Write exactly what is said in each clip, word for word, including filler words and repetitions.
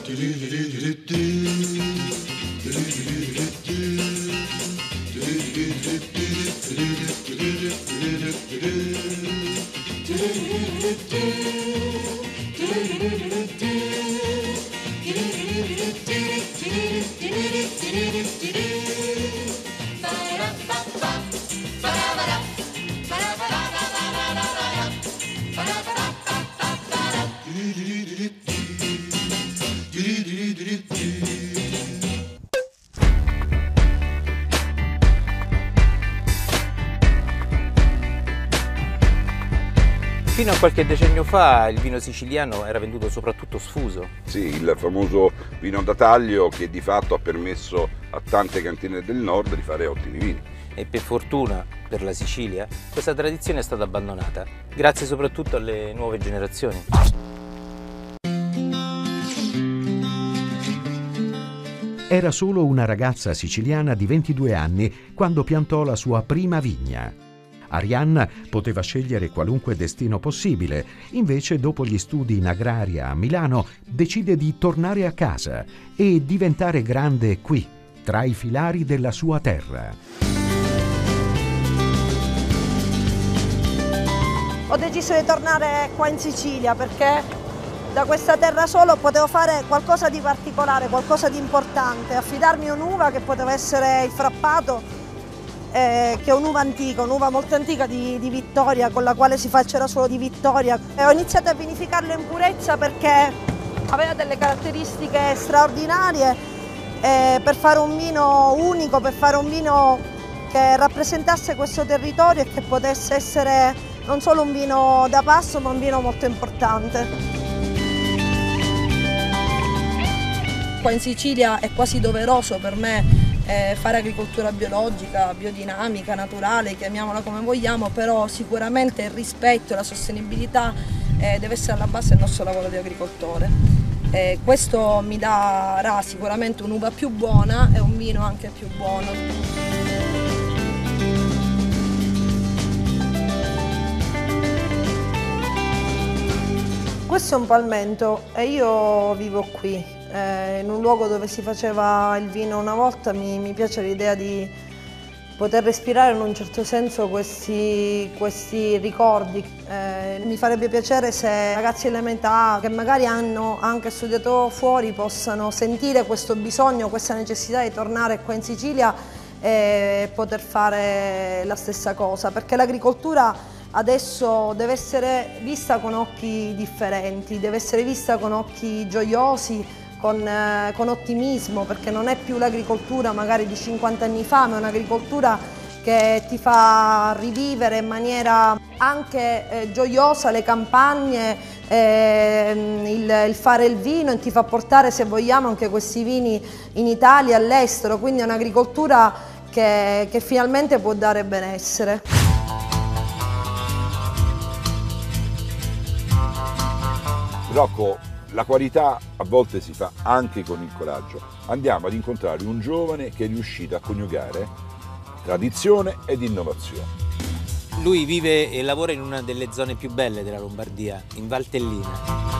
Fino a qualche decennio fa il vino siciliano era venduto soprattutto sfuso. Sì, il famoso vino da taglio che di fatto ha permesso a tante cantine del nord di fare ottimi vini. E per fortuna, per la Sicilia, questa tradizione è stata abbandonata, grazie soprattutto alle nuove generazioni. Era solo una ragazza siciliana di ventidue anni quando piantò la sua prima vigna. Arianna poteva scegliere qualunque destino possibile, invece dopo gli studi in agraria a Milano decide di tornare a casa e diventare grande qui, tra i filari della sua terra. Ho deciso di tornare qua in Sicilia perché da questa terra solo potevo fare qualcosa di particolare, qualcosa di importante, affidarmi a un'uva che poteva essere il frappato, Eh, che è un'uva antica, un'uva molto antica di, di Vittoria, con la quale si fa il cerasolo di Vittoria. E ho iniziato a vinificarlo in purezza perché aveva delle caratteristiche straordinarie eh, per fare un vino unico, per fare un vino che rappresentasse questo territorio e che potesse essere non solo un vino da passo, ma un vino molto importante. Qua in Sicilia è quasi doveroso per me Eh, fare agricoltura biologica, biodinamica, naturale, chiamiamola come vogliamo, però sicuramente il rispetto e la sostenibilità eh, deve essere alla base del nostro lavoro di agricoltore. Eh, questo mi darà sicuramente un'uva più buona e un vino anche più buono. Questo è un palmento e io vivo qui. Eh, in un luogo dove si faceva il vino una volta, mi, mi piace l'idea di poter respirare in un certo senso questi, questi ricordi. Eh, mi farebbe piacere se ragazzi della mia età che magari hanno anche studiato fuori possano sentire questo bisogno, questa necessità di tornare qua in Sicilia e poter fare la stessa cosa, perché l'agricoltura adesso deve essere vista con occhi differenti, deve essere vista con occhi gioiosi, Con, eh, con ottimismo, perché non è più l'agricoltura magari di cinquanta anni fa, ma è un'agricoltura che ti fa rivivere in maniera anche eh, gioiosa le campagne, eh, il, il fare il vino, e ti fa portare, se vogliamo, anche questi vini in Italia e all'estero, quindi è un'agricoltura che, che finalmente può dare benessere. Rocco, la qualità a volte si fa anche con il coraggio. Andiamo ad incontrare un giovane che è riuscito a coniugare tradizione ed innovazione. Lui vive e lavora in una delle zone più belle della Lombardia, in Valtellina.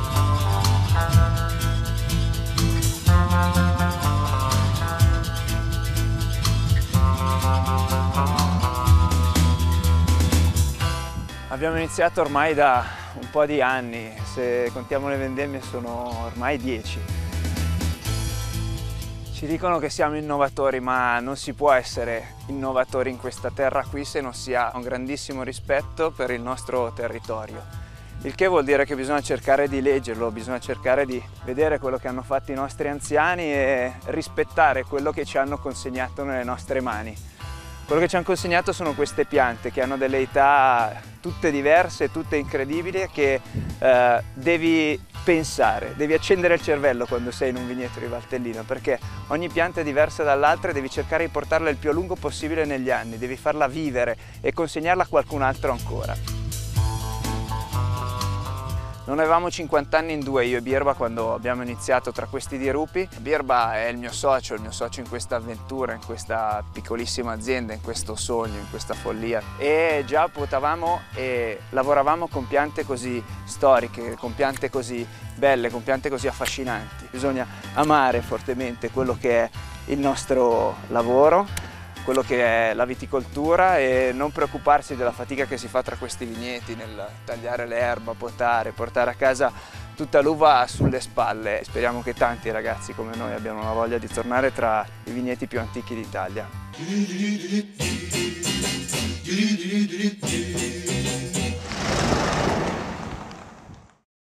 Abbiamo iniziato ormai da un po' di anni, se contiamo le vendemmie sono ormai dieci. Ci dicono che siamo innovatori, ma non si può essere innovatori in questa terra qui se non si ha un grandissimo rispetto per il nostro territorio. Il che vuol dire che bisogna cercare di leggerlo, bisogna cercare di vedere quello che hanno fatto i nostri anziani e rispettare quello che ci hanno consegnato nelle nostre mani. Quello che ci hanno consegnato sono queste piante che hanno delle età tutte diverse, tutte incredibili, che eh, devi pensare, devi accendere il cervello quando sei in un vigneto di Valtellina, perché ogni pianta è diversa dall'altra e devi cercare di portarla il più a lungo possibile negli anni, devi farla vivere e consegnarla a qualcun altro ancora. Non avevamo cinquanta anni in due, io e Birba, quando abbiamo iniziato tra questi dirupi. Birba è il mio socio, il mio socio in questa avventura, in questa piccolissima azienda, in questo sogno, in questa follia. E già potavamo e lavoravamo con piante così storiche, con piante così belle, con piante così affascinanti. Bisogna amare fortemente quello che è il nostro lavoro, quello che è la viticoltura, e non preoccuparsi della fatica che si fa tra questi vigneti nel tagliare l'erba, potare, portare a casa tutta l'uva sulle spalle. Speriamo che tanti ragazzi come noi abbiano la voglia di tornare tra i vigneti più antichi d'Italia.